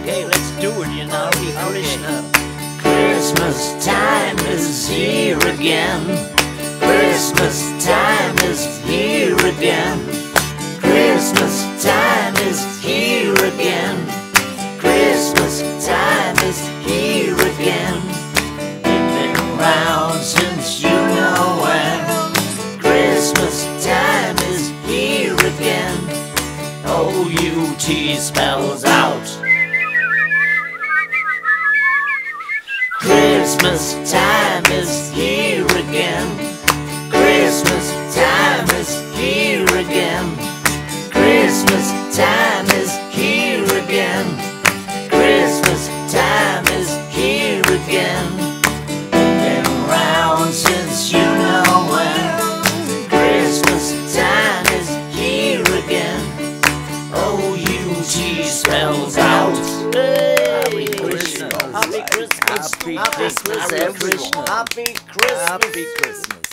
Okay, let's do it, you know. Krishna. Christmas time is here again. Christmas time is here again. Christmas time is here again. Christmas time is here again. It's been around since you know when. Christmas time is here again. O-U-T spells out. Christmas time is here again. Christmas time is here again. Christmas time is here again. Christmas time is here again. Been around since you know when. Christmas time is here again. O-U-T spells out. Happy Christmas. Happy Christmas. Happy Christmas, everyone. Happy Christmas. Happy Christmas.